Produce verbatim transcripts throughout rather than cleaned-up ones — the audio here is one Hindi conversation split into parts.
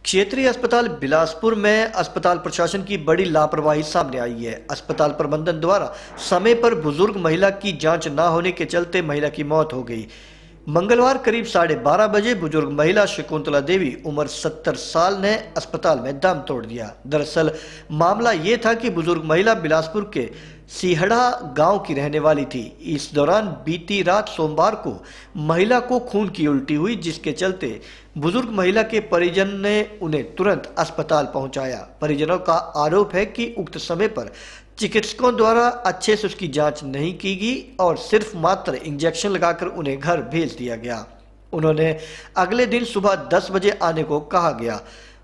क्षेत्रीय अस्पताल बिलासपुर में अस्पताल प्रशासन की बड़ी लापरवाही सामने आई है। अस्पताल प्रबंधन द्वारा समय पर बुजुर्ग महिला की जांच न होने के चलते महिला की मौत हो गई। मंगलवार करीब साढ़े बारह बजे बुजुर्ग महिला शकुंतला देवी उम्र सत्तर साल ने अस्पताल में दम तोड़ दिया। दरअसल मामला ये था कि बुजुर्ग महिला बिलासपुर के सिहड़ा गांव की रहने वाली थी। इस दौरान बीती रात सोमवार को महिला को खून की उल्टी हुई, जिसके चलते बुजुर्ग महिला के परिजन ने उन्हें तुरंत अस्पताल पहुंचाया। परिजनों का आरोप है कि उक्त समय पर चिकित्सकों द्वारा अच्छे से उसकी जांच नहीं की गई और सिर्फ मात्र इंजेक्शन लगाकर उन्हें घर भेज दिया गया। उन्होंने अगले दिन सुबह दस बजे आने को कहा गया।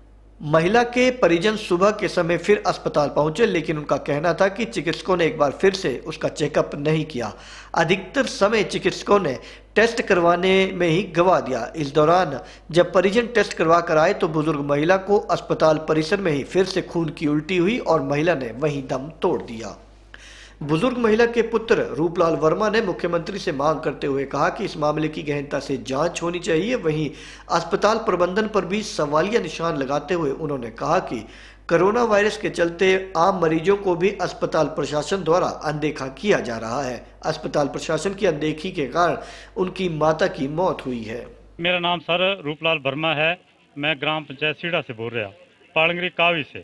महिला के परिजन सुबह के समय फिर अस्पताल पहुंचे, लेकिन उनका कहना था कि चिकित्सकों ने एक बार फिर से उसका चेकअप नहीं किया। अधिकतर समय चिकित्सकों ने टेस्ट करवाने में ही गंवा दिया। इस दौरान जब परिजन टेस्ट करवा कर आए तो बुजुर्ग महिला को अस्पताल परिसर में ही फिर से खून की उल्टी हुई और महिला ने वहीं दम तोड़ दिया। बुजुर्ग महिला के पुत्र रूपलाल वर्मा ने मुख्यमंत्री से मांग करते हुए कहा कि इस मामले की गहनता से जांच होनी चाहिए। वहीं अस्पताल प्रबंधन पर भी सवालिया निशान लगाते हुए उन्होंने कहा कि कोरोना वायरस के चलते आम मरीजों को भी अस्पताल प्रशासन द्वारा अनदेखा किया जा रहा है। अस्पताल प्रशासन की अनदेखी के कारण उनकी माता की मौत हुई है। मेरा नाम सर रूपलाल वर्मा है। मैं ग्राम पंचायत सीढ़ा से बोल रहा, पालंगरी कावी से।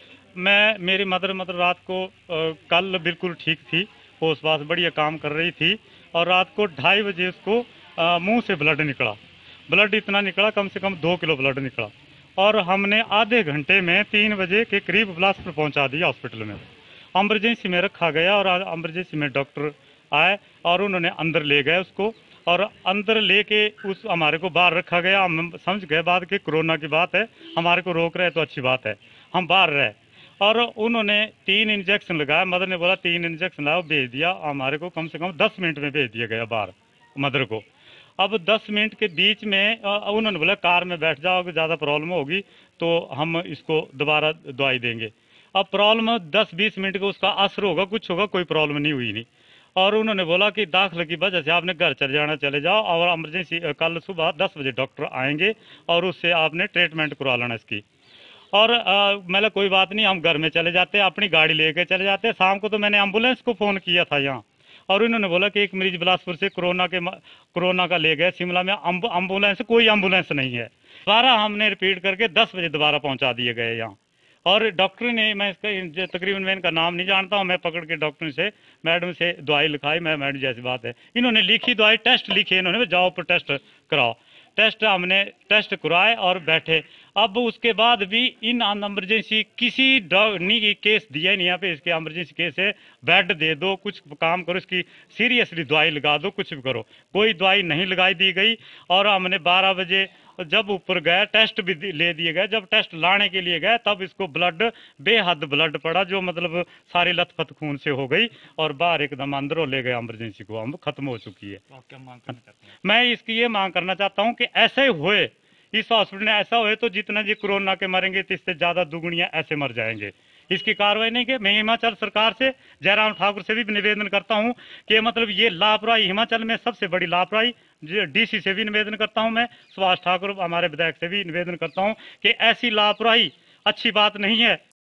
मैं मेरी मदर मतलब रात को आ, कल बिल्कुल ठीक थी, पोस्ट पास बढ़िया काम कर रही थी और रात को ढाई बजे उसको मुंह से ब्लड निकला। ब्लड इतना निकला, कम से कम दो किलो ब्लड निकला और हमने आधे घंटे में तीन बजे के करीब बिलासपुर पहुंचा दिया हॉस्पिटल में। एमरजेंसी में रखा गया और एमरजेंसी में डॉक्टर आए और उन्होंने अंदर ले गए उसको और अंदर लेके उस हमारे को बाहर रखा गया। हम समझ गए बाद कि कोरोना की बात है, हमारे को रोक रहे तो अच्छी बात है, हम बाहर रहे। और उन्होंने तीन इंजेक्शन लगाया। मदर ने बोला तीन इंजेक्शन लाओ, भेज दिया। हमारे को कम से कम दस मिनट में भेज दिया गया बाहर मदर को। अब दस मिनट के बीच में उन्होंने बोला कार में बैठ जाओ, अगर ज़्यादा प्रॉब्लम होगी तो हम इसको दोबारा दवाई देंगे। अब प्रॉब्लम दस बीस मिनट का उसका असर होगा, कुछ होगा, कोई प्रॉब्लम नहीं हुई नहीं। और उन्होंने बोला कि दाखिले की वजह से आपने घर चले जाना, चले जाओ और एमरजेंसी कल सुबह दस बजे डॉक्टर आएंगे और उससे आपने ट्रीटमेंट करवा लेना इसकी। और मतलब कोई बात नहीं, हम घर में चले जाते, अपनी गाड़ी लेके चले जाते। शाम को तो मैंने एम्बुलेंस को फ़ोन किया था यहाँ और उन्होंने बोला कि एक मरीज बिलासपुर से कोरोना के कोरोना का ले गए शिमला में, एम्बुलेंस कोई एम्बुलेंस नहीं है। दोबारा हमने रिपीट करके दस बजे दोबारा पहुँचा दिए गए यहाँ। और डॉक्टर ने, मैं इसका तकरीबन मैं इनका नाम नहीं जानता हूँ, मैं पकड़ के डॉक्टर से मैडम से दवाई लिखाई। मैं मैडम जैसी बात है, इन्होंने लिखी दवाई, टेस्ट लिखे इन्होंने, जाओ पर टेस्ट कराओ। टेस्ट हमने टेस्ट कराए और बैठे। अब उसके बाद भी इन एमरजेंसी किसी नहीं केस दिया नहीं यहाँ पे, इसके एमरजेंसी केस है, बेड दे दो, कुछ काम करो, इसकी सीरियसली दवाई लगा दो, कुछ भी करो। कोई दवाई नहीं लगाई दी गई। और हमने बारह बजे जब ऊपर गए टेस्ट भी ले दिए गए। जब टेस्ट लाने के लिए गए तब इसको ब्लड बेहद ब्लड पड़ा, जो मतलब सारी लथपथ खून से हो गई और बाहर एकदम अंदरों ले गए। एमरजेंसी को हम खत्म हो चुकी है। तो क्या मांग करना चाहते हैं? मैं इसकी ये मांग करना चाहता हूँ कि ऐसे हुए इस हॉस्पिटल में, ऐसा हुए तो जितना जी कोरोना के मरेंगे तो इससे ज्यादा दुगुनिया ऐसे मर जाएंगे। इसकी कार्रवाई नहीं की। मैं हिमाचल सरकार से, जयराम ठाकुर से भी निवेदन करता हूं कि मतलब ये लापरवाही हिमाचल में सबसे बड़ी लापरवाही। डीसी से भी निवेदन करता हूं, मैं सुभाष ठाकुर हमारे विधायक से भी निवेदन करता हूं कि ऐसी लापरवाही अच्छी बात नहीं है।